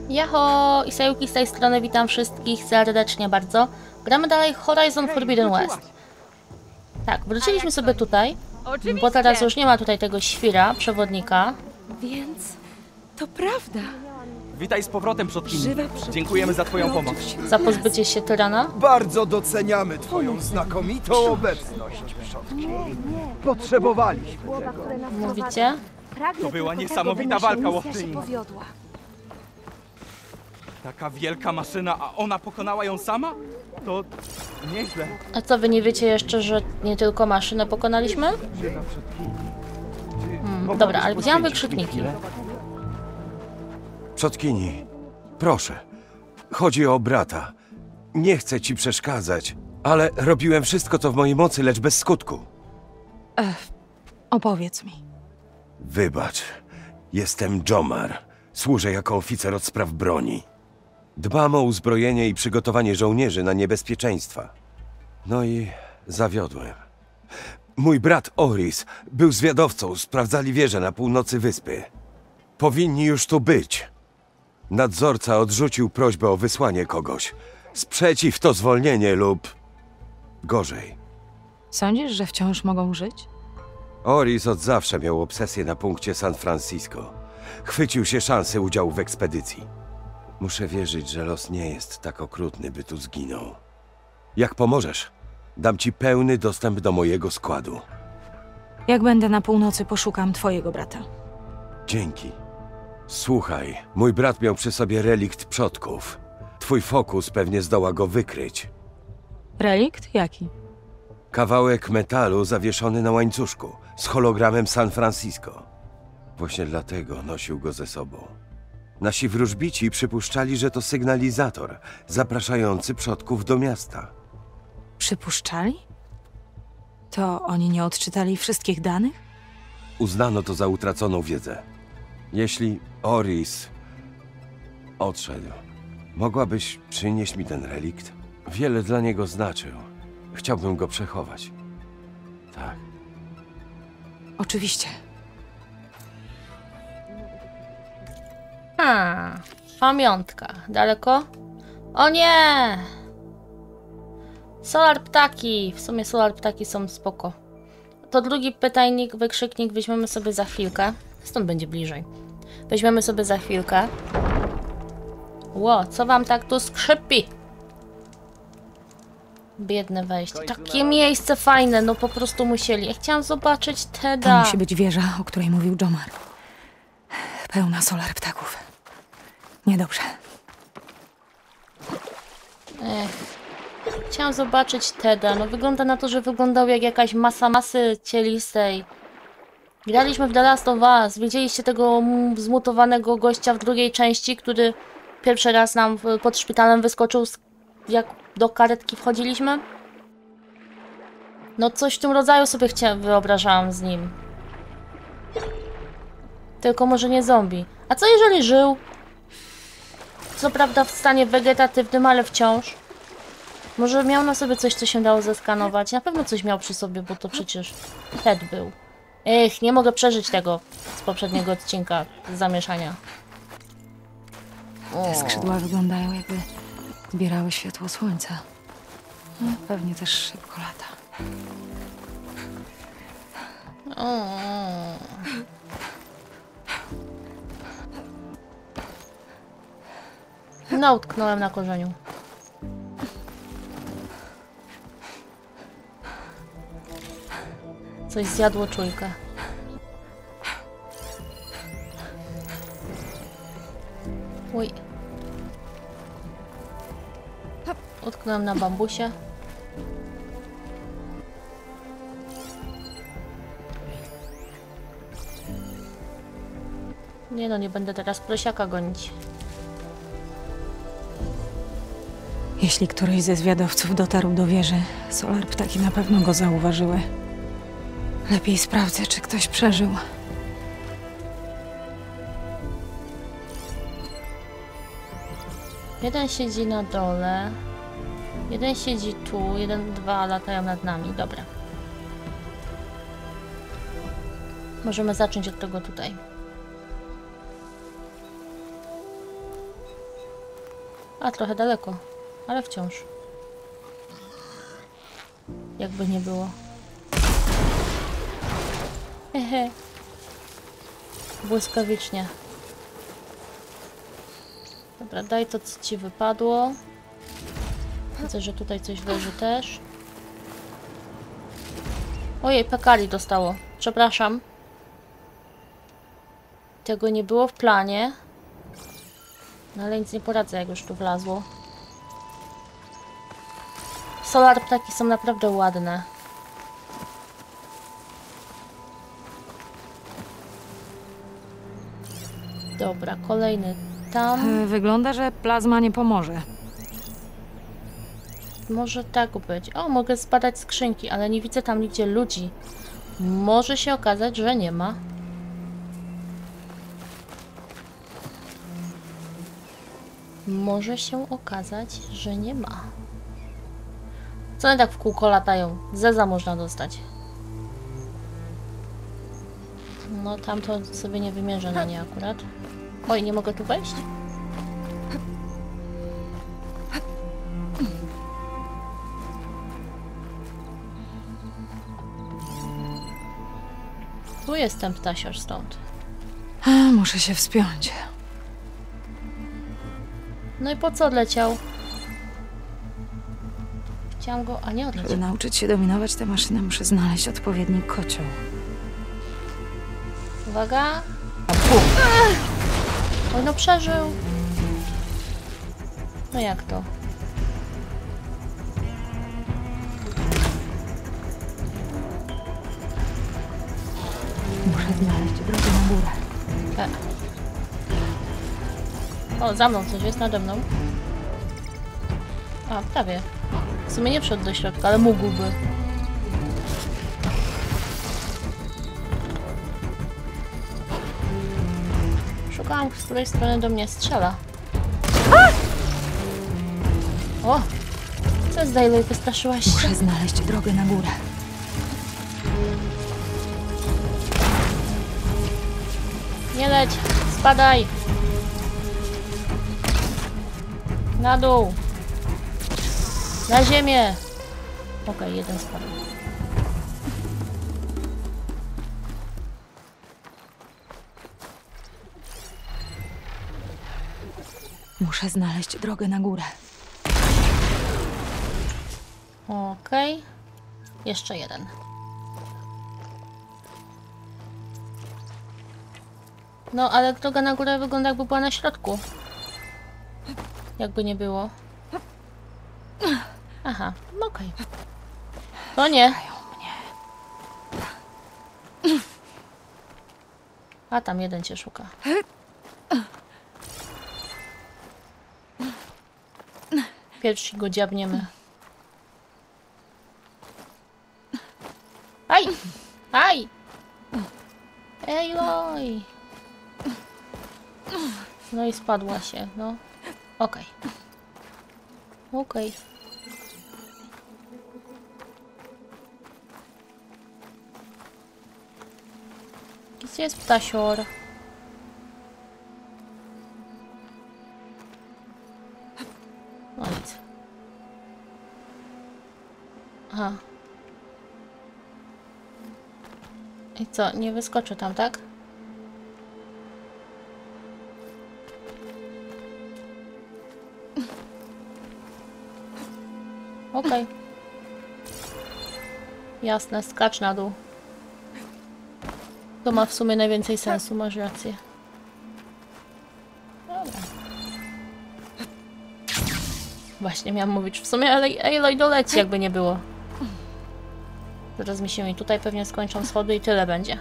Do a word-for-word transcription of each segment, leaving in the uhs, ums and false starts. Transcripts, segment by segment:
Jaho! Isayuki z tej strony, witam wszystkich serdecznie bardzo. Gramy dalej Horizon Forbidden West. Tak, wróciliśmy sobie tutaj, bo teraz już nie ma tutaj tego świra, przewodnika. Więc to prawda. Witaj z powrotem, przodkini. Żywa przodkini. Dziękujemy za twoją pomoc. Za pozbycie się tyrana. Bardzo doceniamy twoją znakomitą obecność, przodkini. Potrzebowaliśmy tego. Mówicie? To była niesamowita walka, Łowczyni. powiodła. Taka wielka maszyna, a ona pokonała ją sama? To nieźle. A co, wy nie wiecie jeszcze, że nie tylko maszynę pokonaliśmy? Hmm, dobra, ale widziałam wykrzykniki. Przodkini, proszę. Chodzi o brata. Nie chcę ci przeszkadzać, ale robiłem wszystko, co w mojej mocy, lecz bez skutku. Opowiedz mi. Wybacz. Jestem Jomar. Służę jako oficer od spraw broni. Dbam o uzbrojenie i przygotowanie żołnierzy na niebezpieczeństwa. No i zawiodłem. Mój brat Oris był zwiadowcą, sprawdzali wieże na północy wyspy. Powinni już tu być. Nadzorca odrzucił prośbę o wysłanie kogoś. Sprzeciw to zwolnienie lub... gorzej. Sądzisz, że wciąż mogą żyć? Oris od zawsze miał obsesję na punkcie San Francisco. Chwycił się szansy udziału w ekspedycji. Muszę wierzyć, że los nie jest tak okrutny, by tu zginął. Jak pomożesz, dam ci pełny dostęp do mojego składu. Jak będę na północy, poszukam twojego brata. Dzięki. Słuchaj, mój brat miał przy sobie relikt przodków. Twój fokus pewnie zdoła go wykryć. Relikt? Jaki? Kawałek metalu zawieszony na łańcuszku z hologramem San Francisco. Właśnie dlatego nosił go ze sobą. Nasi wróżbici przypuszczali, że to sygnalizator zapraszający przodków do miasta. Przypuszczali? To oni nie odczytali wszystkich danych? Uznano to za utraconą wiedzę. Jeśli Oris odszedł, mogłabyś przynieść mi ten relikt? Wiele dla niego znaczył. Chciałbym go przechować. Tak. Oczywiście. Hmm, pamiątka. Daleko? O nie! Solar ptaki. W sumie solar ptaki są spoko. To drugi pytajnik, wykrzyknik weźmiemy sobie za chwilkę. Stąd będzie bliżej. Weźmiemy sobie za chwilkę. Ło, co wam tak tu skrzypi? Biedne wejście. Takie miejsce fajne, no po prostu musieli. Ja chciałam zobaczyć Teda. To musi być wieża, o której mówił Jomar. Pełna solar ptaków. Niedobrze. Ech. Chciałam zobaczyć Teda. No wygląda na to, że wyglądał jak jakaś masa masy cielistej. Graliśmy w The Last of Us. Widzieliście tego zmutowanego gościa w drugiej części, który pierwszy raz nam pod szpitalem wyskoczył, jak do karetki wchodziliśmy? No coś w tym rodzaju sobie chciałam, wyobrażałam z nim. Tylko może nie zombie. A co jeżeli żył? Co prawda w stanie wegetatywnym, ale wciąż. Może miał na sobie coś, co się dało zeskanować. Na pewno coś miał przy sobie, bo to przecież Ted był. Ech, nie mogę przeżyć tego z poprzedniego odcinka z zamieszania. Te skrzydła wyglądają, jakby zbierały światło słońca. No, pewnie też szybko lata. O. No, utknąłem na korzeniu. Coś zjadło czujkę. Uj. Utknąłem na bambusie. Nie no, nie będę teraz prosiaka gonić. Jeśli któryś ze zwiadowców dotarł do wieży, solar ptaki na pewno go zauważyły. Lepiej sprawdzę, czy ktoś przeżył. Jeden siedzi na dole. Jeden siedzi tu, jeden, dwa latają nad nami. Dobra. Możemy zacząć od tego tutaj. A, trochę daleko, ale wciąż. Jakby nie było. Hehe. Błyskawicznie. Dobra, daj to, co ci wypadło. Widzę, że tutaj coś leży też. Ojej, pekali dostało. Przepraszam. Tego nie było w planie. No ale nic nie poradzę, jak już tu wlazło. Solar ptaki są naprawdę ładne. Dobra, kolejny tam. E, Wygląda, że plazma nie pomoże. Może tak być. O, mogę zbadać skrzynki, ale nie widzę tam nigdzie ludzi. Może się okazać, że nie ma. Może się okazać, że nie ma. Co one tak w kółko latają? Zeza można dostać. No tamto sobie nie wymierzę na nie akurat. Oj, nie mogę tu wejść? Tu jestem ptasiarz stąd. A, muszę się wspiąć. No i po co odleciał? Chciałam go... A nie Żeby odleciał. nauczyć się dominować tę maszynę, muszę znaleźć odpowiedni kocioł. Uwaga. A pu! Oj, no przeżył. No jak to? Muszę znaleźć drogę na górę. E. O, za mną coś jest, nade mną. A, prawie. W sumie nie wszedł do środka, ale mógłby. Szukałam, z której strony do mnie strzela. O! Co jest, Dayloy? Wystraszyłaś się? Muszę znaleźć drogę na górę. Nie leć! Spadaj! Na dół! Na ziemię! Okej, jeden spadł. Muszę znaleźć drogę na górę. Okej. Jeszcze jeden. No, ale droga na górę wygląda, jakby była na środku. Jakby nie było. Aha, no okej. To nie. A tam jeden cię szuka. Pierwszy go dziabniemy. Aj! Aj! Ej, oj! No i spadła się, no. Okej. Okej. Gdzie jest ptasior? No nic. Aha. I co? Nie wyskoczę tam, tak? Okej. Jasne, skacz na dół. To ma w sumie najwięcej sensu, masz rację. Dobra. Właśnie miałam mówić w sumie, ale Aloy doleci, jakby nie było. Zaraz mi się i tutaj pewnie skończą schody i tyle będzie.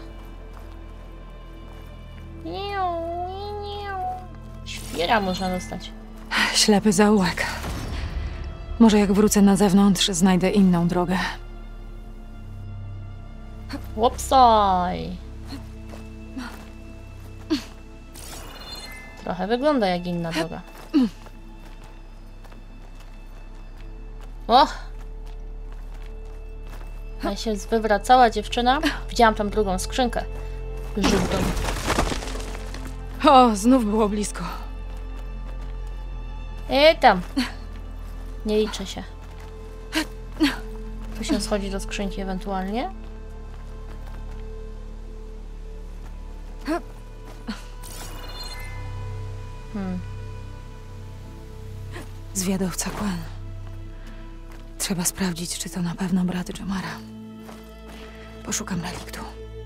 Świera można dostać. Ślepy zaułek. Może jak wrócę na zewnątrz, znajdę inną drogę. Łopsaj! Trochę wygląda jak inna droga. O! Ale się wywracała dziewczyna. Widziałam tam drugą skrzynkę. Żółtą. O, znów było blisko. I tam. Nie liczy się. Tu się schodzi do skrzynki ewentualnie. Hmm. Zwiadowca Quan. Trzeba sprawdzić, czy to na pewno brat Jomara. Poszukam reliktu.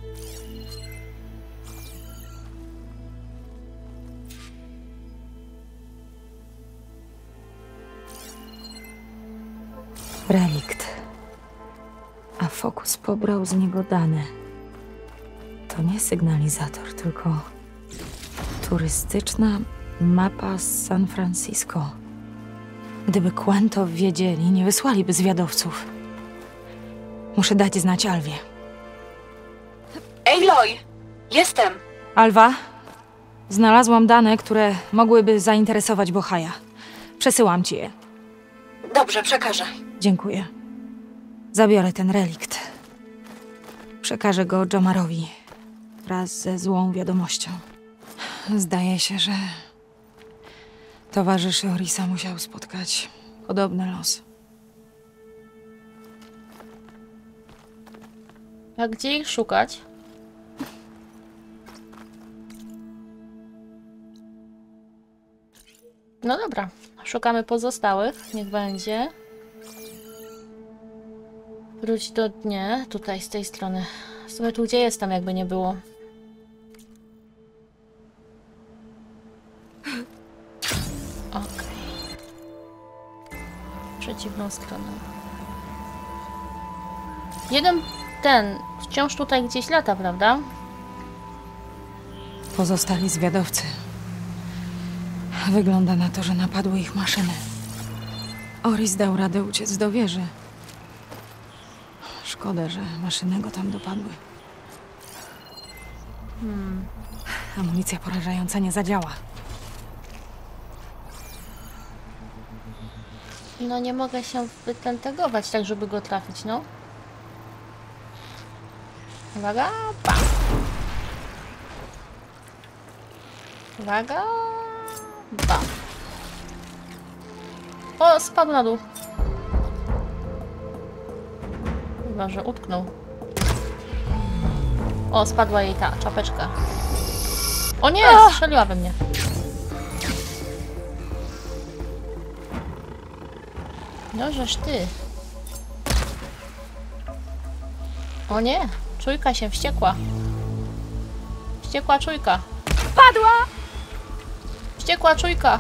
Relikt. A Fokus pobrał z niego dane. To nie sygnalizator, tylko turystyczna mapa z San Francisco. Gdyby Quan to wiedzieli, nie wysłaliby zwiadowców. Muszę dać znać Alwie. Aloy! Jestem! Alwa, znalazłam dane, które mogłyby zainteresować Bohaja. Przesyłam ci je. Dobrze, przekażę. Dziękuję. Zabiorę ten relikt. Przekażę go Jomarowi wraz ze złą wiadomością. Zdaje się, że towarzyszy Orisa musiał spotkać podobny los. A gdzie ich szukać? No dobra, szukamy pozostałych, niech będzie. Wróć do dnia, tutaj z tej strony. W sumie tu gdzie jestem, jakby nie było. Okej. Przeciwną stronę. Jeden ten wciąż tutaj gdzieś lata, prawda? Pozostali zwiadowcy. Wygląda na to, że napadły ich maszyny. Oris dał radę uciec do wieży. Szkoda, że maszyny go tam dopadły. Hmm. Amunicja porażająca nie zadziała. No nie mogę się wytentegować tak, żeby go trafić, no. Uwaga, bam. Uwaga, bam. O, spadł na dół. Chyba, że utknął. O, spadła jej ta czapeczka. O nie, strzeliła we mnie. No, żeż ty. O nie, czujka się wściekła. Wściekła czujka. Padła! Wściekła czujka.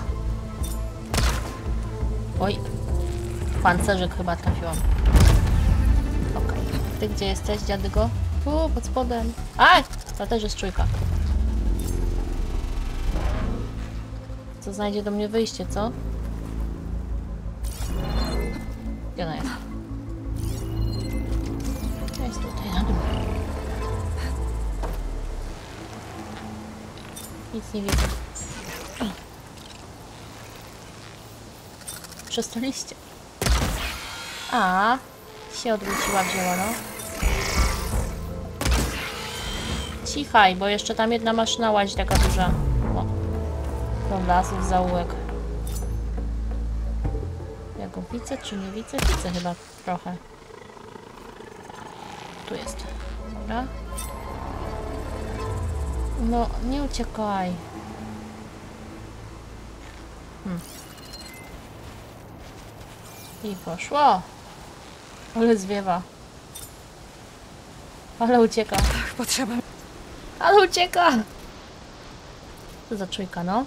Oj. Pancerzyk chyba trafiłam. Okej. Ty gdzie jesteś, dziadygo? Tu, pod spodem. A! To też jest czujka. Co znajdzie do mnie wyjście, co? Gdzie ona jest? Jest tutaj na dół. Nic nie widzę. Przestaliście. A, się odwróciła w zielono. Cichaj, bo jeszcze tam jedna maszyna łazi taka duża. O, do lasów zaułek. Ja go widzę, czy nie widzę? Widzę chyba trochę. Tu jest. Dobra. No, nie uciekaj. Hmm. I poszło. Ale zwiewa. Ale ucieka. Potrzeba... Ale ucieka! Co za czujka, no?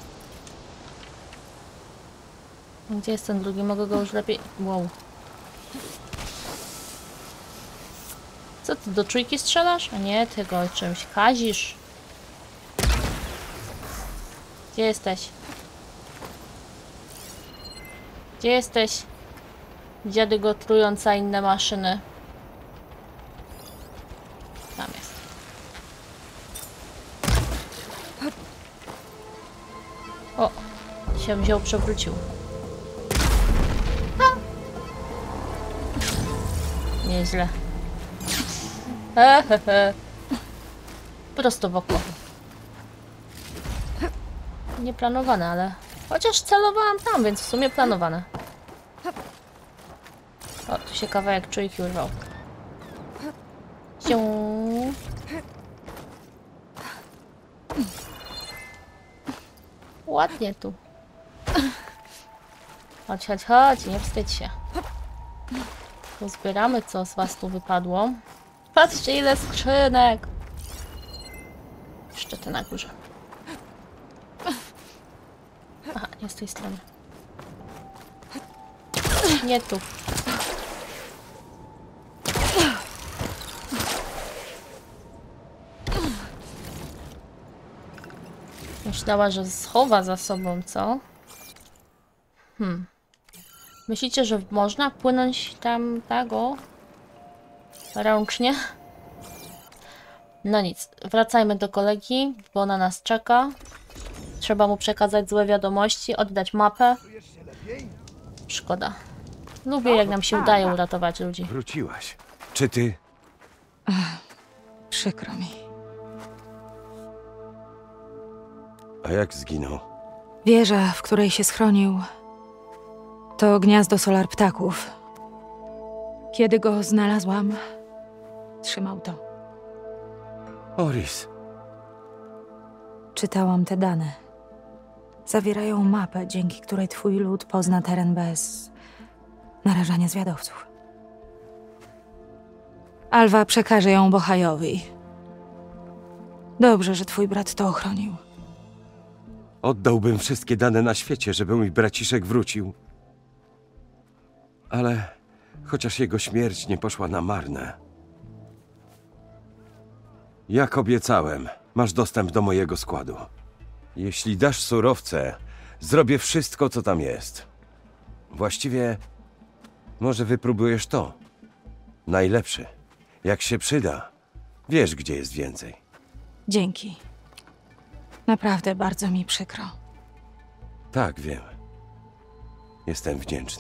Gdzie jest ten drugi? Mogę go już lepiej... Wow. Co ty, do czujki strzelasz? A nie, ty go czymś kazisz. Gdzie jesteś? Gdzie jesteś? Dziady go trująca inne maszyny. Tam jest. O! Się wziął, przewrócił. Ha! Nieźle. He, he, he. Prosto w oko. Nieplanowane, ale Chociaż celowałam tam, więc w sumie planowane. O, tu się kawałek trójki urwał. Ciu. Ładnie tu. Chodź, chodź, chodź, nie wstydź się. Pozbieramy, co z was tu wypadło. Patrzcie, ile skrzynek! Jeszcze te na górze. Aha, nie z tej strony. Nie tu. Myślała, że schowa za sobą, co? Hmm. Myślicie, że można płynąć tam tak o? Ręcznie? No nic, wracajmy do kolegi, bo ona nas czeka. Trzeba mu przekazać złe wiadomości, oddać mapę. Szkoda. Lubię, jak nam się udaje uratować ludzi. Wróciłaś. Czy ty... Przykro mi. A jak zginął? Wieża, w której się schronił, to gniazdo solar ptaków. Kiedy go znalazłam, trzymał to. Oris. Czytałam te dane. Zawierają mapę, dzięki której twój lud pozna teren bez narażania zwiadowców. Alwa przekaże ją Bohajowi. Dobrze, że twój brat to ochronił. Oddałbym wszystkie dane na świecie, żeby mój braciszek wrócił. Ale chociaż jego śmierć nie poszła na marne. Jak obiecałem, masz dostęp do mojego składu. Jeśli dasz surowce, zrobię wszystko, co tam jest. Właściwie, może wypróbujesz to. Najlepszy. Jak się przyda, wiesz, gdzie jest więcej. Dzięki. Naprawdę bardzo mi przykro. Tak, wiem. Jestem wdzięczny.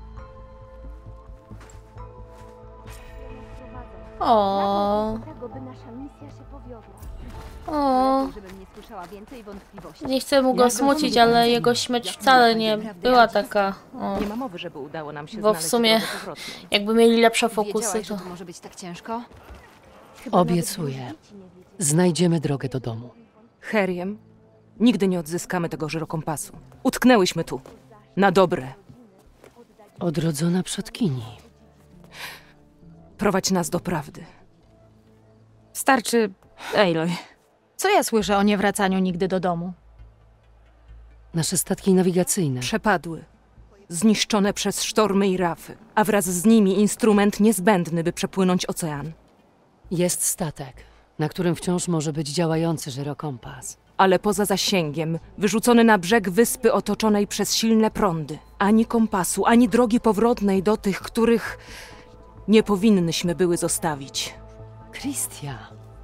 O, Tego, by nasza misja się powiodła. o. Żebym nie słyszała więcej wątpliwości. Nie chcę mu go smucić, ale jego śmierć wcale nie była taka. O. Nie ma mowy, żeby udało nam się Bo w znaleźć sumie, drogę powrotną. jakby mieli lepsze fokusy, Wiedziałaś, to... że to może być tak ciężko? Obiecuję. Znajdziemy drogę do domu. Heriem, nigdy nie odzyskamy tego żyrokompasu. Utknęłyśmy tu. Na dobre. Odrodzona przodkini. Prowadź nas do prawdy. Starczy... Aloy, co ja słyszę o niewracaniu nigdy do domu? Nasze statki nawigacyjne. Przepadły. Zniszczone przez sztormy i rafy, a wraz z nimi instrument niezbędny, by przepłynąć ocean. Jest statek, na którym wciąż może być działający żyrokompas. Ale poza zasięgiem, wyrzucony na brzeg wyspy otoczonej przez silne prądy. Ani kompasu, ani drogi powrotnej do tych, których nie powinnyśmy były zostawić. Christia.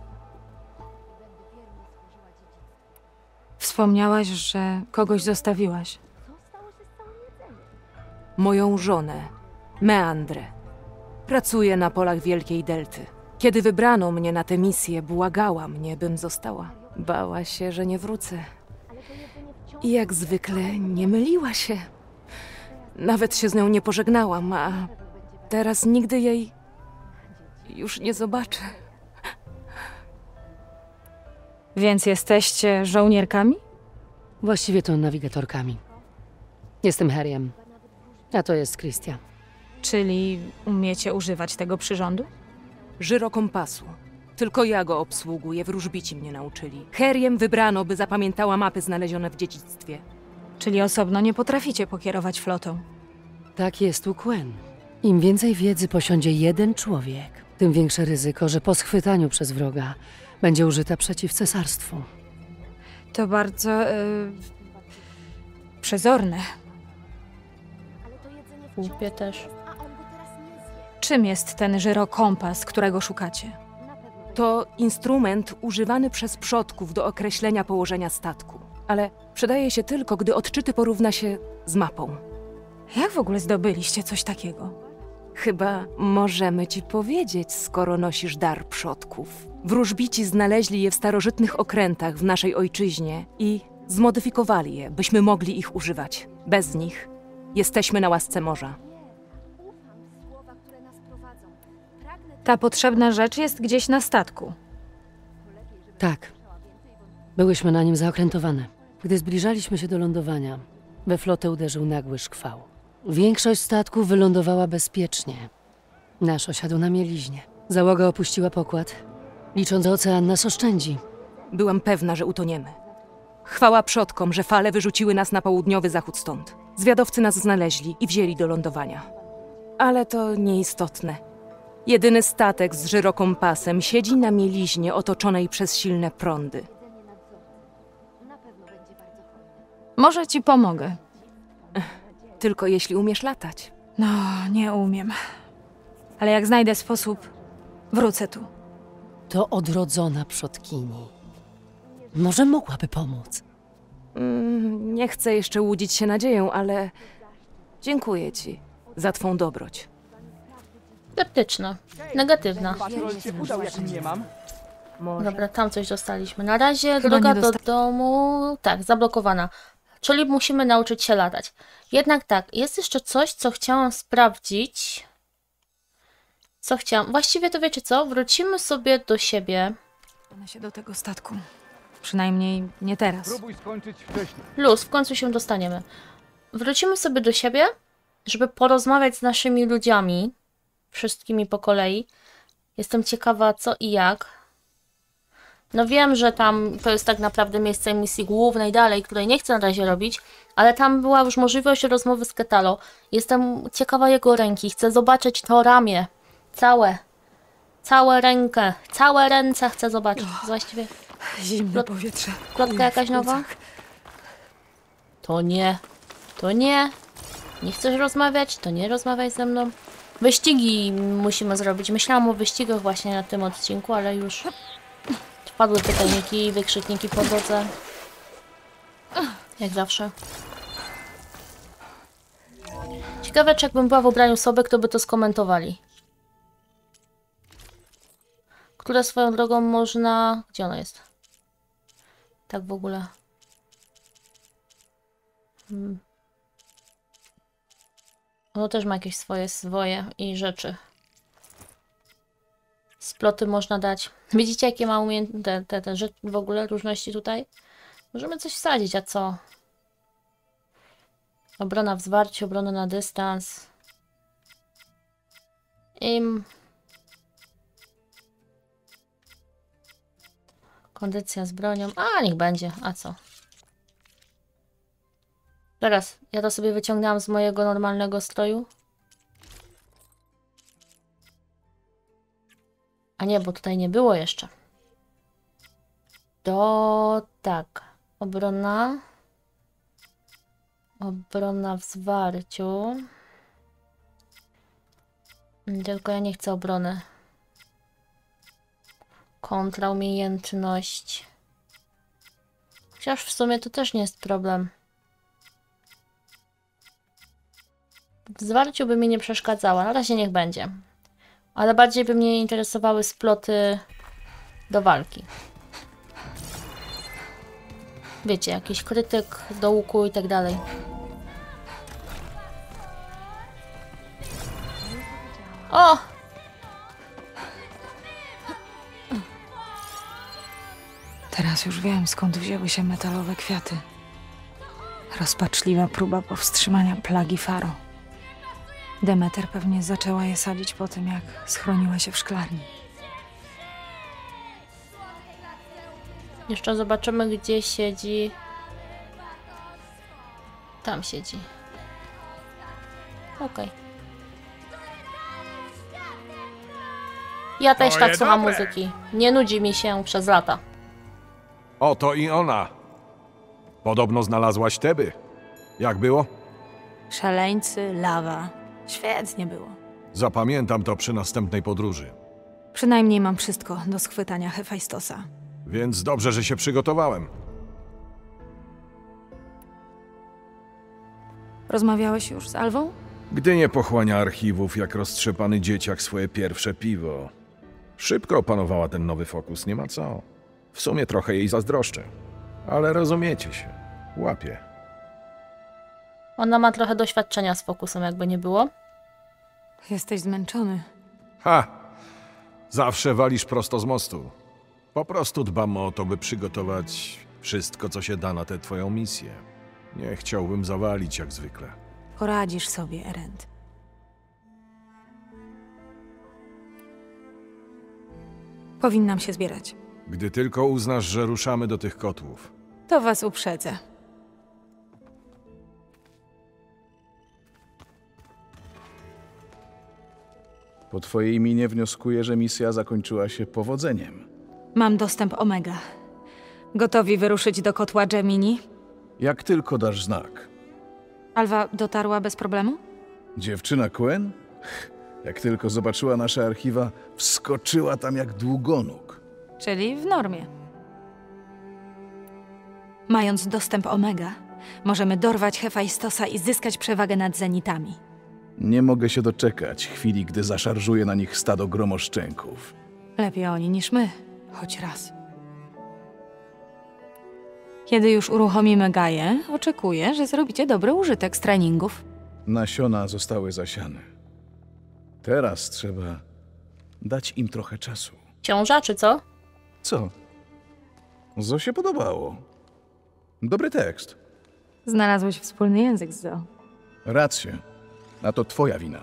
Wspomniałaś, że kogoś zostawiłaś. Moją żonę, Meandrę. Pracuje na polach Wielkiej Delty. Kiedy wybrano mnie na tę misję, błagała mnie, bym została. Bała się, że nie wrócę. I jak zwykle nie myliła się. Nawet się z nią nie pożegnałam, a teraz nigdy jej już nie zobaczę. Więc jesteście żołnierkami? Właściwie to nawigatorkami. Jestem Heriem, a to jest Christia. Czyli umiecie używać tego przyrządu? Żyrokompasu. Tylko ja go obsługuję, wróżbici mnie nauczyli. Heriem wybrano, by zapamiętała mapy znalezione w dziedzictwie. Czyli osobno nie potraficie pokierować flotą. Tak jest u Quen. Im więcej wiedzy posiądzie jeden człowiek, tym większe ryzyko, że po schwytaniu przez wroga będzie użyta przeciw cesarstwu. To bardzo... Yy, przezorne. Głupie też. Czym jest ten żyrokompas, którego szukacie? To instrument używany przez przodków do określenia położenia statku. Ale przydaje się tylko, gdy odczyty porówna się z mapą. Jak w ogóle zdobyliście coś takiego? Chyba możemy ci powiedzieć, skoro nosisz dar przodków. Wróżbici znaleźli je w starożytnych okrętach w naszej ojczyźnie i Zmodyfikowali je, byśmy mogli ich używać. Bez nich jesteśmy na łasce morza. Ta potrzebna rzecz jest gdzieś na statku. Tak. Byłyśmy na nim zaokrętowane. Gdy zbliżaliśmy się do lądowania, we flotę uderzył nagły szkwał. Większość statków wylądowała bezpiecznie. Nasz osiadł na mieliźnie. Załoga opuściła pokład, licząc, że ocean nas oszczędzi. Byłam pewna, że utoniemy. Chwała przodkom, że fale wyrzuciły nas na południowy zachód stąd. Zwiadowcy nas znaleźli i wzięli do lądowania. Ale to nieistotne. Jedyny statek z żyrokompasem siedzi na mieliźnie otoczonej przez silne prądy. Może ci pomogę. Tylko jeśli umiesz latać. No, nie umiem. Ale jak znajdę sposób, wrócę tu. To odrodzona przodkini. Może mogłaby pomóc. Mm, nie chcę jeszcze łudzić się nadzieją, ale dziękuję ci za twą dobroć. Sceptyczna. Negatywna. Patrol się udał, jak nie mam. Może. Dobra, tam coś dostaliśmy. Na razie Chyba droga nie do dosta- domu... Tak, zablokowana. Czyli musimy nauczyć się latać. Jednak tak, jest jeszcze coś, co chciałam sprawdzić. Co chciałam... Właściwie to wiecie co? Wrócimy sobie do siebie. One się do tego statku. Przynajmniej nie teraz. Próbuj skończyć wcześniej. Luz, w końcu się dostaniemy. Wrócimy sobie do siebie, żeby porozmawiać z naszymi ludziami. Wszystkimi po kolei. Jestem ciekawa co i jak. No wiem, że tam to jest tak naprawdę miejsce misji głównej dalej, której nie chcę na razie robić, ale tam była już możliwość rozmowy z Ketalo. Jestem ciekawa jego ręki. Chcę zobaczyć to ramię. Całe. Całe rękę. Całe ręce chcę zobaczyć. Właściwie Zimne Plot- powietrze. plotka jakaś nowa? To nie. To nie. Nie chcesz rozmawiać? To nie rozmawiaj ze mną. Wyścigi musimy zrobić. Myślałam o wyścigach właśnie na tym odcinku, ale już wpadły pytajniki i wykrzykniki po drodze. Jak zawsze. Ciekawe, czy jakbym była w ubraniu sobie, kto by to skomentowali. Które swoją drogą można... Gdzie ona jest? Tak w ogóle. Hmm. Ono też ma jakieś swoje swoje i rzeczy. Sploty można dać. Widzicie, jakie ma umiejętności, te, te, te rzeczy w ogóle, różności tutaj? Możemy coś wsadzić, a co? Obrona w zwarciu, obrona na dystans. Im. Kondycja z bronią. A, niech będzie. A co? Zaraz, ja to sobie wyciągnęłam z mojego normalnego stroju. A nie, bo tutaj nie było jeszcze. To tak. Obrona. Obrona w zwarciu. Tylko ja nie chcę obrony. Kontra, umiejętność. Chociaż w sumie to też nie jest problem. W zwarciu by mi nie przeszkadzała. Na razie niech będzie. Ale bardziej by mnie interesowały sploty do walki. Wiecie, jakiś krytyk do łuku i tak dalej. O! Teraz już wiem, skąd wzięły się metalowe kwiaty. Rozpaczliwa próba powstrzymania plagi Faro. Demeter pewnie zaczęła je sadzić po tym, jak schroniła się w szklarni. Jeszcze zobaczymy, gdzie siedzi. Tam siedzi. Okej. Ja też Twoje tak słucham dobre. muzyki. Nie nudzi mi się przez lata. Oto i ona. Podobno znalazłaś Teby. Jak było? Szaleńcy, lawa. Świetnie było. Zapamiętam to przy następnej podróży. Przynajmniej mam wszystko do schwytania Hefajstosa. Więc dobrze, że się przygotowałem. Rozmawiałeś już z Alwą? Gdy nie pochłania archiwów jak roztrzepany dzieciak swoje pierwsze piwo. Szybko opanowała ten nowy fokus, nie ma co. W sumie trochę jej zazdroszczę. Ale rozumiecie się. Łapie. Ona ma trochę doświadczenia z fokusem, jakby nie było. Jesteś zmęczony. Ha! Zawsze walisz prosto z mostu. Po prostu dbam o to, by przygotować wszystko, co się da na tę twoją misję. Nie chciałbym zawalić jak zwykle. Poradzisz sobie, Erend. Powinnam się zbierać. Gdy tylko uznasz, że ruszamy do tych kotłów. To was uprzedzę. Po twojej minie wnioskuję, że misja zakończyła się powodzeniem. Mam dostęp Omega. Gotowi wyruszyć do kotła Gemini? Jak tylko dasz znak. Alwa dotarła bez problemu? Dziewczyna Quen? Jak tylko zobaczyła nasze archiwa, wskoczyła tam jak długonóg. Czyli w normie. Mając dostęp Omega, możemy dorwać Hefajstosa i zyskać przewagę nad Zenitami. Nie mogę się doczekać chwili, gdy zaszarżuje na nich stado gromoszczenków. Lepiej oni niż my, choć raz. Kiedy już uruchomimy Gaję, oczekuję, że zrobicie dobry użytek z treningów. Nasiona zostały zasiane. Teraz trzeba dać im trochę czasu. Ciąża, czy co? Co? Zo się podobało. Dobry tekst. Znalazłeś wspólny język z Zo. Rację. A to twoja wina.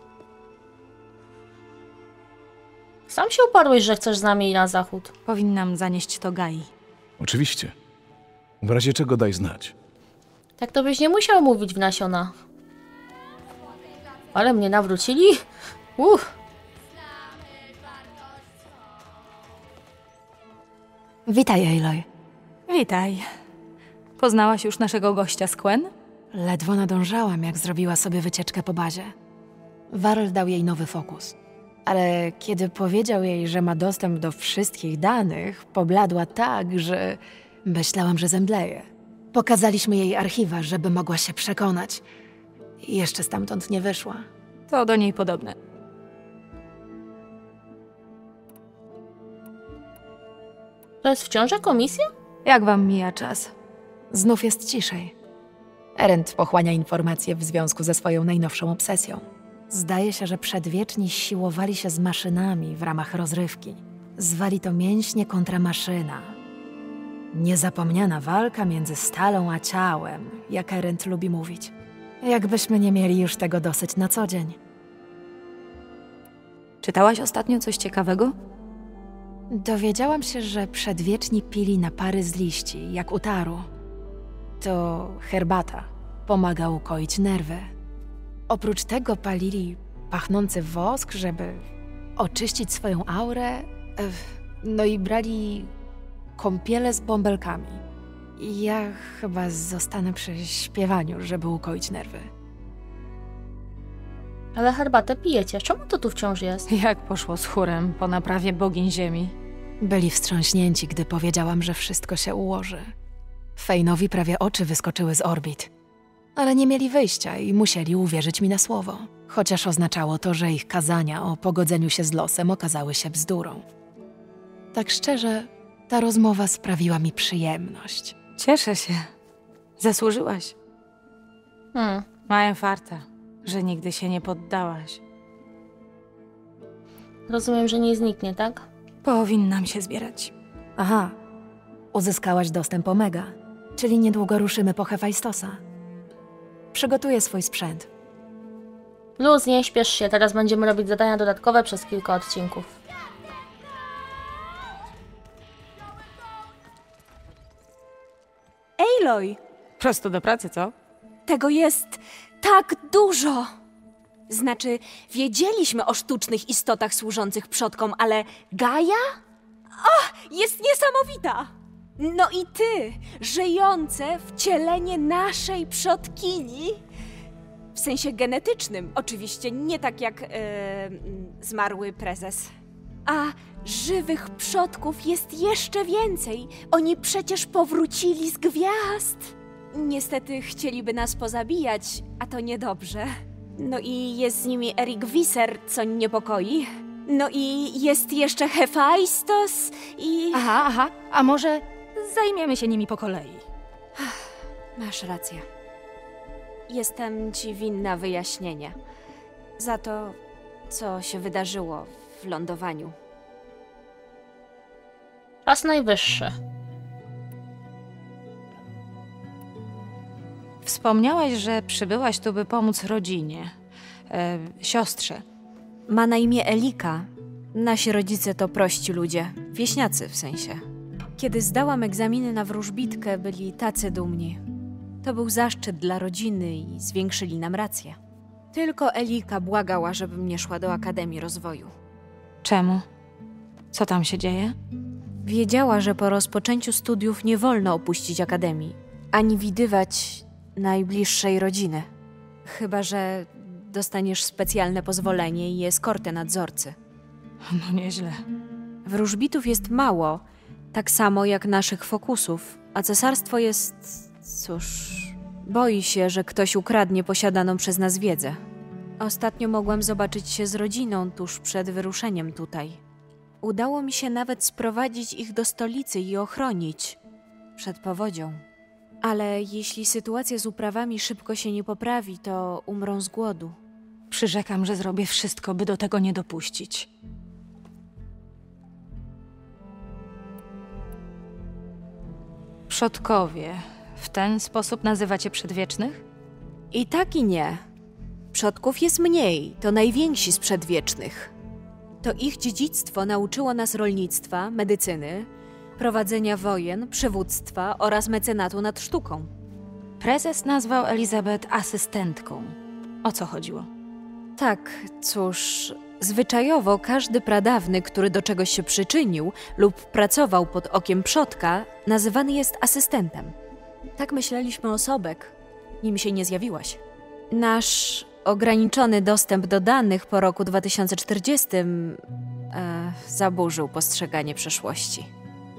Sam się uparłeś, że chcesz z nami na zachód. Powinnam zanieść to Gai. Oczywiście. W razie czego daj znać. Tak to byś nie musiał mówić w nasionach. Ale mnie nawrócili? Uff. Witaj, Aloy. Witaj. Poznałaś już naszego gościa z Quen? Ledwo nadążałam, jak zrobiła sobie wycieczkę po bazie. Varl dał jej nowy fokus. Ale kiedy powiedział jej, że ma dostęp do wszystkich danych, pobladła tak, że myślałam, że zemdleje. Pokazaliśmy jej archiwa, żeby mogła się przekonać. I jeszcze stamtąd nie wyszła. To do niej podobne. To jest wciąż komisja? Jak wam mija czas? Znów jest ciszej. Erend pochłania informacje w związku ze swoją najnowszą obsesją. Zdaje się, że przedwieczni siłowali się z maszynami w ramach rozrywki. Zwali to mięśnie kontra maszyna. Niezapomniana walka między stalą a ciałem, jak Erend lubi mówić. Jakbyśmy nie mieli już tego dosyć na co dzień. Czytałaś ostatnio coś ciekawego? Dowiedziałam się, że przedwieczni pili napary z liści, jak utaru. To herbata. Pomaga ukoić nerwy. Oprócz tego palili pachnący wosk, żeby oczyścić swoją aurę. No i brali kąpiele z bąbelkami. Ja chyba zostanę przy śpiewaniu, żeby ukoić nerwy. Ale herbatę pijecie. Czemu to tu wciąż jest? Jak poszło z chórem po naprawie bogiń ziemi? Byli wstrząśnięci, gdy powiedziałam, że wszystko się ułoży. Fejnowi prawie oczy wyskoczyły z orbit. Ale nie mieli wyjścia i musieli uwierzyć mi na słowo. Chociaż oznaczało to, że ich kazania o pogodzeniu się z losem okazały się bzdurą. Tak szczerze, ta rozmowa sprawiła mi przyjemność. Cieszę się. Zasłużyłaś. Hmm. Mają farta, że nigdy się nie poddałaś. Rozumiem, że nie zniknie, tak? Powinnam się zbierać. Aha, uzyskałaś dostęp Omega, czyli niedługo ruszymy po Hefajstosa. Przygotuję swój sprzęt. Luz, nie śpiesz się, teraz będziemy robić zadania dodatkowe przez kilka odcinków. Aloy! Prosto do pracy, co? Tego jest tak dużo! Znaczy, wiedzieliśmy o sztucznych istotach służących przodkom, ale Gaja? O, jest niesamowita! No i ty, żyjące wcielenie naszej przodkini. W sensie genetycznym, oczywiście, nie tak jak e, zmarły prezes. A żywych przodków jest jeszcze więcej. Oni przecież powrócili z gwiazd. Niestety chcieliby nas pozabijać, a to niedobrze. No i jest z nimi Erik Visser, co niepokoi. No i jest jeszcze Hefajstos i... Aha, aha, a może Zajmiemy się nimi po kolei. Masz rację. Jestem ci winna wyjaśnienia. Za to, co się wydarzyło w lądowaniu. Czas najwyższy. Wspomniałaś, że przybyłaś tu, by pomóc rodzinie, e, siostrze. Ma na imię Elika. Nasi rodzice to prości ludzie. Wieśniacy w sensie. Kiedy zdałam egzaminy na wróżbitkę, byli tacy dumni. To był zaszczyt dla rodziny i zwiększyli nam rację. Tylko Elika błagała, żebym nie szła do Akademii Rozwoju. Czemu? Co tam się dzieje? Wiedziała, że po rozpoczęciu studiów nie wolno opuścić Akademii, ani widywać najbliższej rodziny. Chyba że dostaniesz specjalne pozwolenie i eskortę nadzorcy. No nieźle. Wróżbitów jest mało, tak samo jak naszych fokusów, a cesarstwo jest... cóż... boi się, że ktoś ukradnie posiadaną przez nas wiedzę. Ostatnio mogłam zobaczyć się z rodziną tuż przed wyruszeniem tutaj. Udało mi się nawet sprowadzić ich do stolicy i ochronić przed powodzią. Ale jeśli sytuacja z uprawami szybko się nie poprawi, to umrą z głodu. Przyrzekam, że zrobię wszystko, by do tego nie dopuścić. Przodkowie. W ten sposób nazywacie przedwiecznych? I tak i nie. Przodków jest mniej, to najwięksi z przedwiecznych. To ich dziedzictwo nauczyło nas rolnictwa, medycyny, prowadzenia wojen, przywództwa oraz mecenatu nad sztuką. Prezes nazwał Elizabeth asystentką. O co chodziło? Tak, cóż, zwyczajowo każdy pradawny, który do czegoś się przyczynił lub pracował pod okiem przodka, nazywany jest asystentem. Tak myśleliśmy o Sobek, nim się nie zjawiłaś. Nasz ograniczony dostęp do danych po roku dwa tysiące czterdziestym e, zaburzył postrzeganie przeszłości.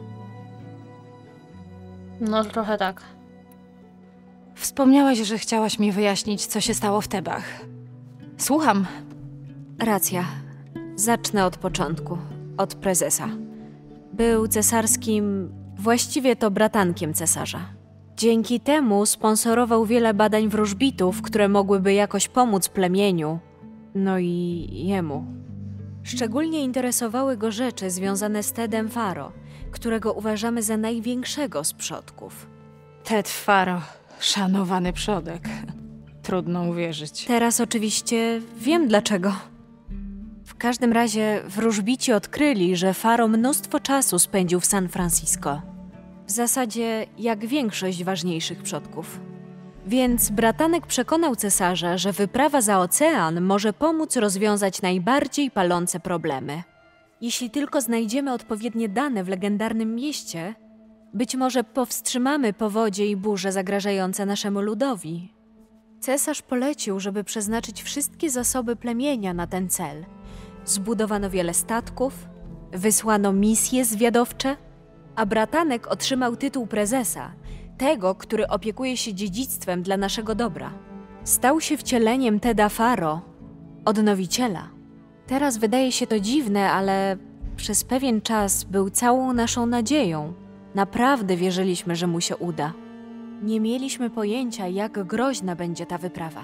No trochę tak. Wspomniałaś, że chciałaś mi wyjaśnić, co się stało w Tebach. Słucham. Racja. Zacznę od początku. Od prezesa. Był cesarskim, właściwie to bratankiem cesarza. Dzięki temu sponsorował wiele badań wróżbitów, które mogłyby jakoś pomóc plemieniu, no i jemu. Szczególnie interesowały go rzeczy związane z Tedem Faro, którego uważamy za największego z przodków. Ted Faro, szanowany przodek. Trudno uwierzyć. Teraz oczywiście wiem dlaczego. W każdym razie wróżbici odkryli, że Faro mnóstwo czasu spędził w San Francisco. W zasadzie jak większość ważniejszych przodków. Więc bratanek przekonał cesarza, że wyprawa za ocean może pomóc rozwiązać najbardziej palące problemy. Jeśli tylko znajdziemy odpowiednie dane w legendarnym mieście, być może powstrzymamy powodzie i burze zagrażające naszemu ludowi. Cesarz polecił, żeby przeznaczyć wszystkie zasoby plemienia na ten cel. Zbudowano wiele statków, wysłano misje zwiadowcze, a bratanek otrzymał tytuł prezesa, tego, który opiekuje się dziedzictwem dla naszego dobra. Stał się wcieleniem Teda Faro, odnowiciela. Teraz wydaje się to dziwne, ale przez pewien czas był całą naszą nadzieją. Naprawdę wierzyliśmy, że mu się uda. Nie mieliśmy pojęcia, jak groźna będzie ta wyprawa.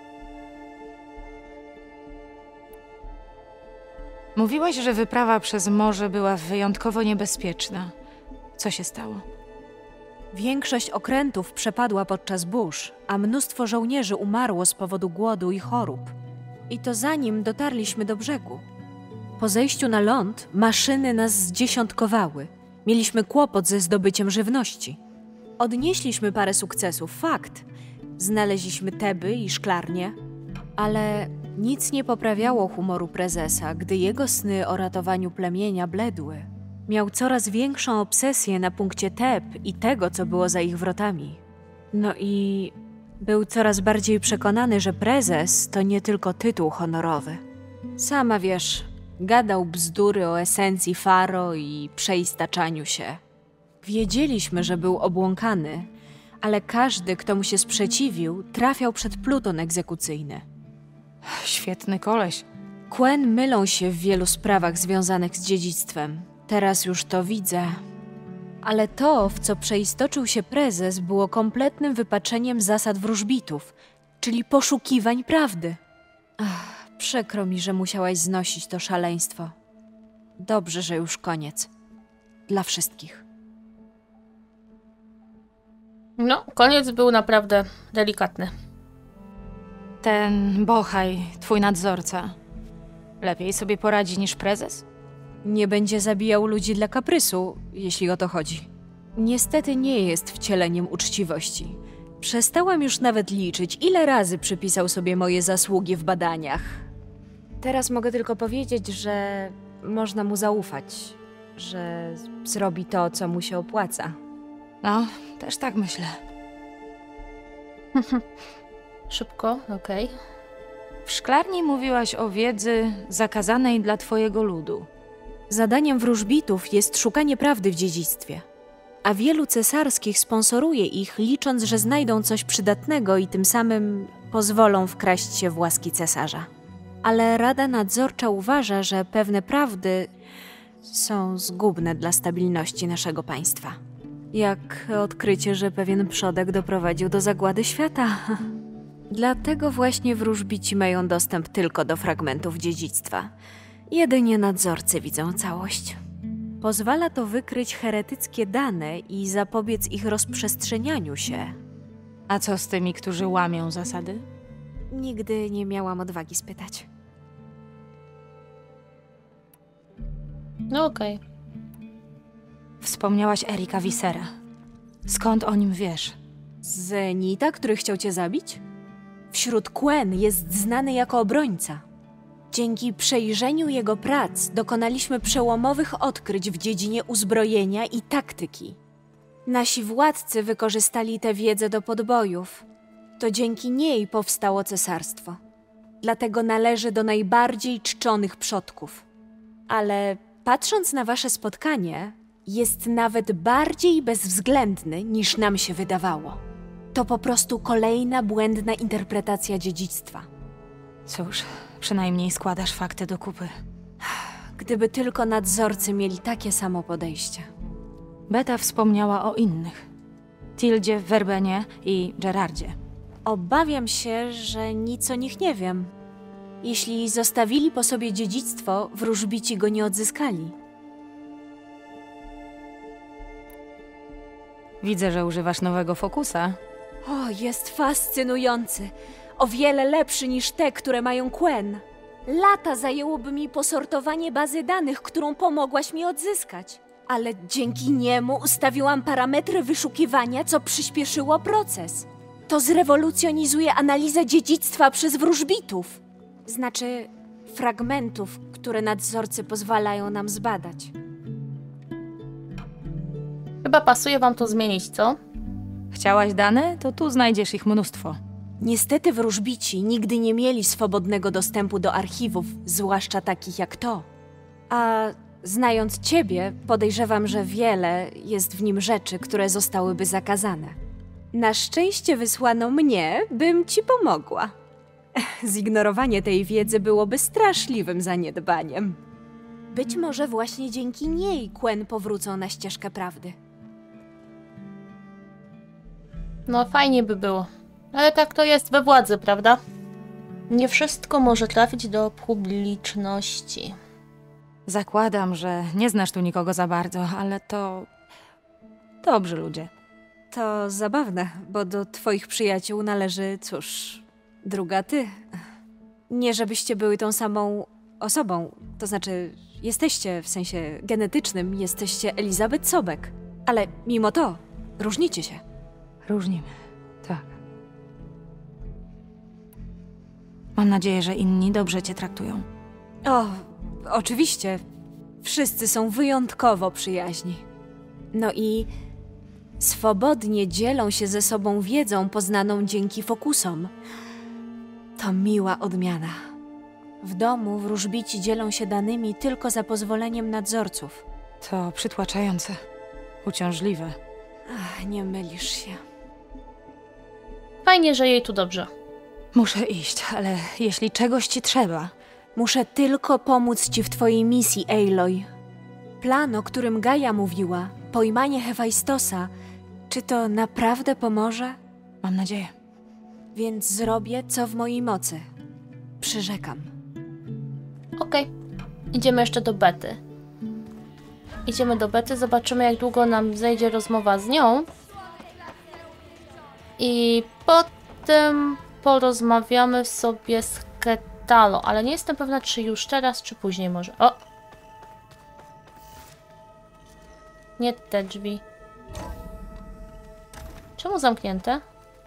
Mówiłaś, że wyprawa przez morze była wyjątkowo niebezpieczna. Co się stało? Większość okrętów przepadła podczas burz, a mnóstwo żołnierzy umarło z powodu głodu i chorób. I to zanim dotarliśmy do brzegu. Po zejściu na ląd maszyny nas zdziesiątkowały. Mieliśmy kłopot ze zdobyciem żywności. Odnieśliśmy parę sukcesów, fakt. Znaleźliśmy Teby i szklarnie, ale nic nie poprawiało humoru prezesa, gdy jego sny o ratowaniu plemienia bledły. Miał coraz większą obsesję na punkcie Teb i tego, co było za ich wrotami. No i był coraz bardziej przekonany, że prezes to nie tylko tytuł honorowy. Sama wiesz, gadał bzdury o esencji Faro i przeistaczaniu się. Wiedzieliśmy, że był obłąkany, ale każdy, kto mu się sprzeciwił, trafiał przed pluton egzekucyjny. Świetny koleś. Quen mylą się w wielu sprawach związanych z dziedzictwem. Teraz już to widzę. Ale to, w co przeistoczył się prezes, było kompletnym wypaczeniem zasad wróżbitów, czyli poszukiwań prawdy. Ach, przykro mi, że musiałaś znosić to szaleństwo. Dobrze, że już koniec. Dla wszystkich. No, koniec był naprawdę delikatny. Ten Bohaj, twój nadzorca, lepiej sobie poradzi niż prezes? Nie będzie zabijał ludzi dla kaprysu, jeśli o to chodzi. Niestety nie jest wcieleniem uczciwości. Przestałam już nawet liczyć, ile razy przypisał sobie moje zasługi w badaniach. Teraz mogę tylko powiedzieć, że można mu zaufać, że zrobi to, co mu się opłaca. No, też tak myślę. Szybko, okej. W szklarni mówiłaś o wiedzy zakazanej dla twojego ludu. Zadaniem wróżbitów jest szukanie prawdy w dziedzictwie, a wielu cesarskich sponsoruje ich, licząc, że znajdą coś przydatnego i tym samym pozwolą wkraść się w łaski cesarza. Ale Rada Nadzorcza uważa, że pewne prawdy są zgubne dla stabilności naszego państwa. Jak odkrycie, że pewien przodek doprowadził do zagłady świata. Dlatego właśnie wróżbici mają dostęp tylko do fragmentów dziedzictwa. Jedynie nadzorcy widzą całość. Pozwala to wykryć heretyckie dane i zapobiec ich rozprzestrzenianiu się. A co z tymi, którzy łamią zasady? Nigdy nie miałam odwagi spytać. No okej. Wspomniałaś Erika Visera. Skąd o nim wiesz? Zenita, który chciał cię zabić? Wśród Quen jest znany jako obrońca. Dzięki przejrzeniu jego prac dokonaliśmy przełomowych odkryć w dziedzinie uzbrojenia i taktyki. Nasi władcy wykorzystali tę wiedzę do podbojów. To dzięki niej powstało cesarstwo. Dlatego należy do najbardziej czczonych przodków. Ale patrząc na wasze spotkanie, jest nawet bardziej bezwzględny niż nam się wydawało. To po prostu kolejna błędna interpretacja dziedzictwa. Cóż, przynajmniej składasz fakty do kupy. Gdyby tylko nadzorcy mieli takie samo podejście. Beta wspomniała o innych. Tildzie, Verbenie i Gerardzie. Obawiam się, że nic o nich nie wiem. Jeśli zostawili po sobie dziedzictwo, wróżbici go nie odzyskali. Widzę, że używasz nowego fokusa. O, jest fascynujący. O wiele lepszy niż te, które mają Quen. Lata zajęłoby mi posortowanie bazy danych, którą pomogłaś mi odzyskać. Ale dzięki niemu ustawiłam parametry wyszukiwania, co przyspieszyło proces. To zrewolucjonizuje analizę dziedzictwa przez wróżbitów. Znaczy, fragmentów, które nadzorcy pozwalają nam zbadać. Chyba pasuje wam to zmienić, co? Chciałaś dane? To tu znajdziesz ich mnóstwo. Niestety wróżbici nigdy nie mieli swobodnego dostępu do archiwów, zwłaszcza takich jak to. A znając ciebie, podejrzewam, że wiele jest w nim rzeczy, które zostałyby zakazane. Na szczęście wysłano mnie, bym ci pomogła. Zignorowanie tej wiedzy byłoby straszliwym zaniedbaniem. Być może właśnie dzięki niej Quen powrócą na ścieżkę prawdy. No fajnie by było. Ale tak to jest we władzy, prawda? Nie wszystko może trafić do publiczności. Zakładam, że nie znasz tu nikogo za bardzo, ale to... dobrzy ludzie. To zabawne, bo do twoich przyjaciół należy, cóż, druga ty. Nie żebyście były tą samą osobą, to znaczy jesteście, w sensie genetycznym, jesteście Elizabeth Sobek. Ale mimo to, różnicie się. Różnimy, tak. Mam nadzieję, że inni dobrze cię traktują. O, oczywiście. Wszyscy są wyjątkowo przyjaźni. No i swobodnie dzielą się ze sobą wiedzą poznaną dzięki fokusom. To miła odmiana. W domu wróżbici dzielą się danymi tylko za pozwoleniem nadzorców. To przytłaczające, uciążliwe. Ach, nie mylisz się. Fajnie, że jej tu dobrze. Muszę iść, ale jeśli czegoś ci trzeba... Muszę tylko pomóc ci w twojej misji, Aloy. Plan, o którym Gaia mówiła, pojmanie Hefajstosa, czy to naprawdę pomoże? Mam nadzieję. Więc zrobię, co w mojej mocy. Przyrzekam. Okej. Idziemy jeszcze do Bety. Idziemy do Bety, zobaczymy jak długo nam zejdzie rozmowa z nią. I potem porozmawiamy sobie z Ketalo, ale nie jestem pewna, czy już teraz, czy później może. O! Nie te drzwi. Czemu zamknięte?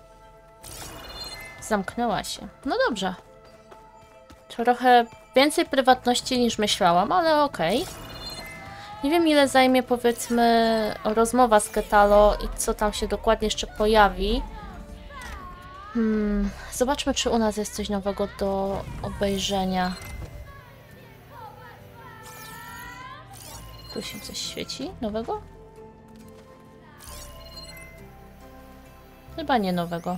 Zamknęła się. No dobrze. Trochę więcej prywatności niż myślałam, ale okej. Okay. Nie wiem ile zajmie, powiedzmy, rozmowa z Ketalo i co tam się dokładnie jeszcze pojawi. Hmm, zobaczmy, czy u nas jest coś nowego do obejrzenia. Tu się coś świeci nowego? Chyba nie nowego.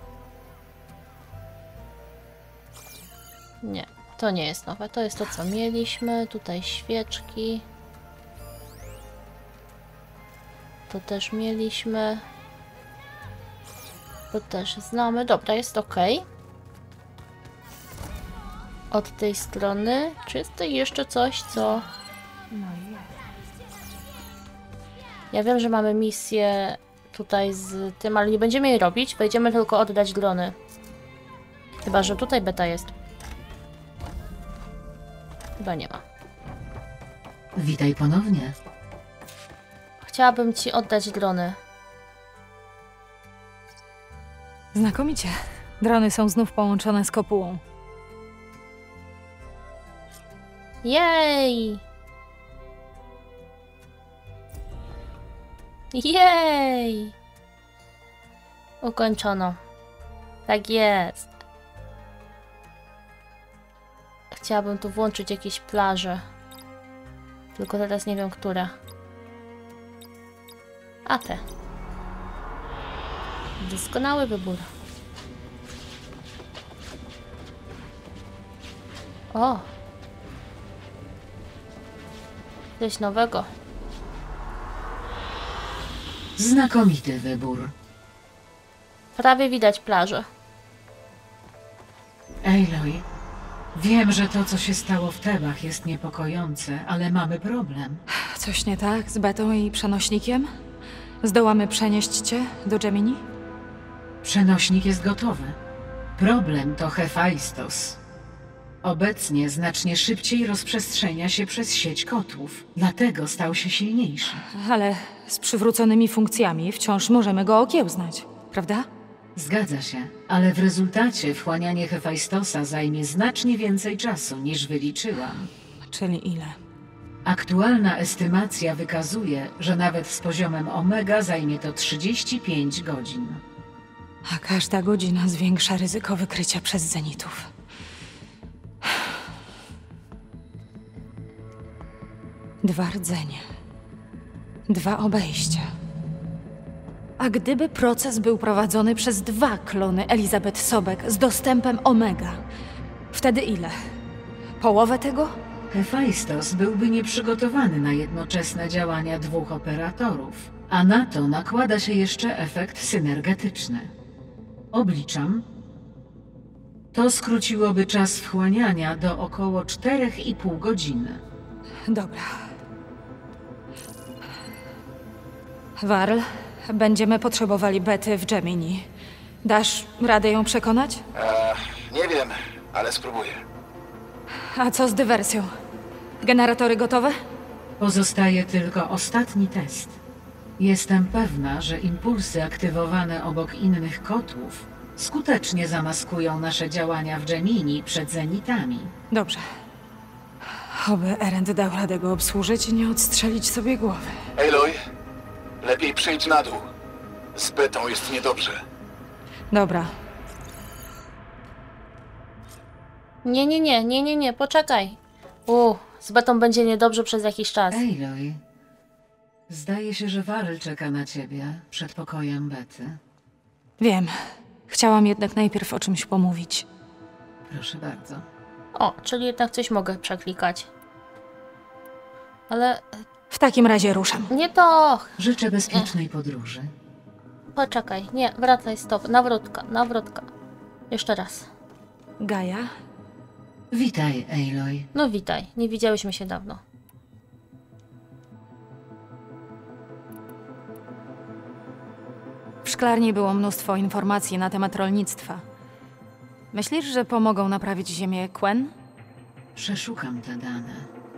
Nie, to nie jest nowe. To jest to, co mieliśmy. Tutaj świeczki. To też mieliśmy. To też znamy. Dobra, jest ok. Od tej strony. Czy jest tutaj jeszcze coś, co... Ja wiem, że mamy misję tutaj z tym, ale nie będziemy jej robić. Wejdziemy tylko oddać drony. Chyba, że tutaj beta jest. Chyba nie ma. Witaj ponownie. Chciałabym ci oddać drony. Znakomicie. Drony są znów połączone z kopułą. Jej! Jej! Ukończono. Tak jest. Chciałabym tu włączyć jakieś plaże. Tylko teraz nie wiem, które. A te. Doskonały wybór. O! Coś nowego. Znakomity wybór. Prawie widać plażę. Aloy, wiem, że to, co się stało w Tebach, jest niepokojące, ale mamy problem. Coś nie tak z Betą i przenośnikiem? Zdołamy przenieść cię do Gemini? Przenośnik jest gotowy. Problem to Hefajstos. Obecnie znacznie szybciej rozprzestrzenia się przez sieć kotłów, dlatego stał się silniejszy. Ale z przywróconymi funkcjami wciąż możemy go okiełznać, prawda? Zgadza się, ale w rezultacie wchłanianie Hefajstosa zajmie znacznie więcej czasu niż wyliczyłam. Czyli ile? Aktualna estymacja wykazuje, że nawet z poziomem Omega zajmie to trzydzieści pięć godzin. A każda godzina zwiększa ryzyko wykrycia przez zenitów. Dwa rdzenie. Dwa obejścia. A gdyby proces był prowadzony przez dwa klony Elizabeth Sobek z dostępem Omega, wtedy ile? Połowę tego? Hefajstos byłby nieprzygotowany na jednoczesne działania dwóch operatorów, a na to nakłada się jeszcze efekt synergetyczny. Obliczam. To skróciłoby czas wchłaniania do około czterech i pół godziny. Dobra. Warl, będziemy potrzebowali Bety w Gemini. Dasz radę ją przekonać? Eee, nie wiem, ale spróbuję. A co z dywersją? Generatory gotowe? Pozostaje tylko ostatni test. Jestem pewna, że impulsy aktywowane obok innych kotłów skutecznie zamaskują nasze działania w Gemini przed zenitami. Dobrze. Oby Erend dał radę go obsłużyć i nie odstrzelić sobie głowy. Aloy, lepiej przyjdź na dół. Z Betą jest niedobrze. Dobra. Nie, nie, nie, nie, nie, nie, poczekaj. U, z Betą będzie niedobrze przez jakiś czas. Aloy, zdaje się, że Warl czeka na ciebie przed pokojem Bety. Wiem. Chciałam jednak najpierw o czymś pomówić. Proszę bardzo. O, czyli jednak coś mogę przeklikać. Ale W takim razie ruszam. Nie to! Życzę bezpiecznej podróży. Poczekaj, nie, wracaj, stop. Nawrotka, nawrotka. Jeszcze raz. Gaja? Witaj, Aloy. No witaj, nie widziałyśmy się dawno. W szklarni było mnóstwo informacji na temat rolnictwa. Myślisz, że pomogą naprawić ziemię Quen? Przeszukam te dane.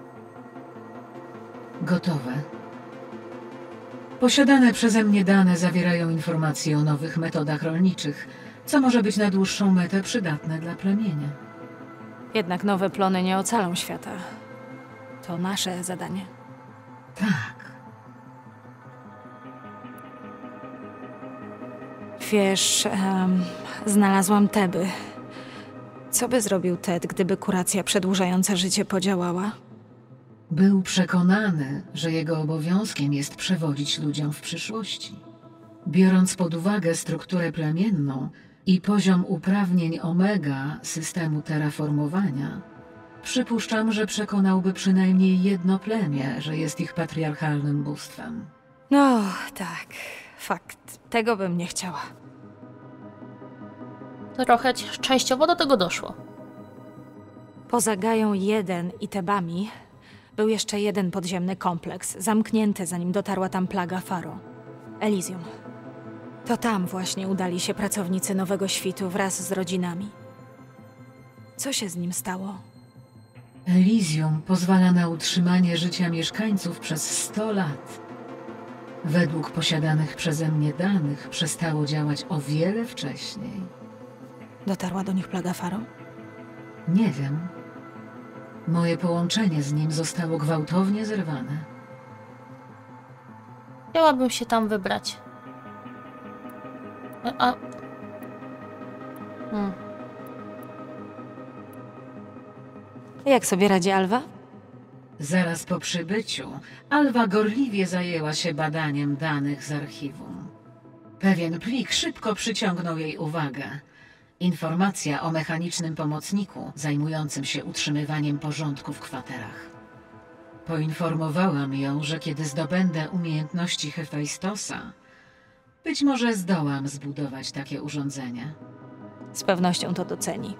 Gotowe. Posiadane przeze mnie dane zawierają informacje o nowych metodach rolniczych, co może być na dłuższą metę przydatne dla plemienia. Jednak nowe plony nie ocalą świata. To nasze zadanie. Tak. Wiesz, um, znalazłam Teby. Co by zrobił Ted, gdyby kuracja przedłużająca życie podziałała? Był przekonany, że jego obowiązkiem jest przewodzić ludziom w przyszłości. Biorąc pod uwagę strukturę plemienną i poziom uprawnień Omega systemu terraformowania, przypuszczam, że przekonałby przynajmniej jedno plemię, że jest ich patriarchalnym bóstwem. No, tak. Fakt. Tego bym nie chciała. Trochę częściowo do tego doszło. Poza Gają jeden i Tebami był jeszcze jeden podziemny kompleks, zamknięty zanim dotarła tam plaga Faro. Elysium. To tam właśnie udali się pracownicy Nowego Świtu wraz z rodzinami. Co się z nim stało? Elysium pozwala na utrzymanie życia mieszkańców przez sto lat. Według posiadanych przeze mnie danych przestało działać o wiele wcześniej. Dotarła do nich plaga Faro? Nie wiem. Moje połączenie z nim zostało gwałtownie zerwane. Chciałabym się tam wybrać. A... Hmm. Jak sobie radzi Alwa? Zaraz po przybyciu Alwa gorliwie zajęła się badaniem danych z archiwum. Pewien plik szybko przyciągnął jej uwagę. Informacja o mechanicznym pomocniku zajmującym się utrzymywaniem porządku w kwaterach. Poinformowałam ją, że kiedy zdobędę umiejętności Hefajstosa, być może zdołam zbudować takie urządzenie. Z pewnością to doceni.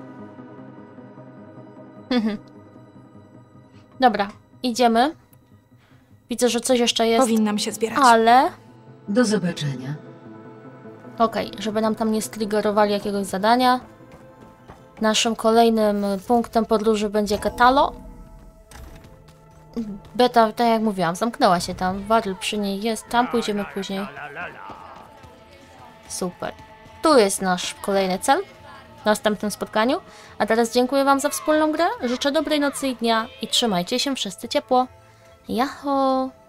Dobra, idziemy. Widzę, że coś jeszcze jest. Powinnam się zbierać. Ale... Do zobaczenia. Okej, okay, żeby nam tam nie striggerowali jakiegoś zadania. Naszym kolejnym punktem podróży będzie Ketalo. Beta, tak jak mówiłam, zamknęła się tam. Waryl przy niej jest. Tam pójdziemy później. Super. Tu jest nasz kolejny cel w następnym spotkaniu. A teraz dziękuję wam za wspólną grę. Życzę dobrej nocy i dnia i trzymajcie się wszyscy ciepło. Jaho!